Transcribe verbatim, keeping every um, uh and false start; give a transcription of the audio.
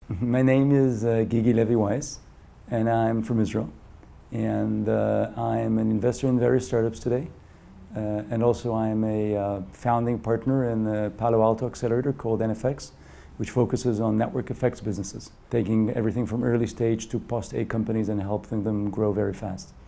My name is uh, Gigi Levi-Weiss, and I'm from Israel. And uh, I'm an investor in various startups today. Uh, and also I'm a uh, founding partner in the Palo Alto accelerator called N F X, which focuses on network effects businesses, taking everything from early stage to post-A companies and helping them grow very fast.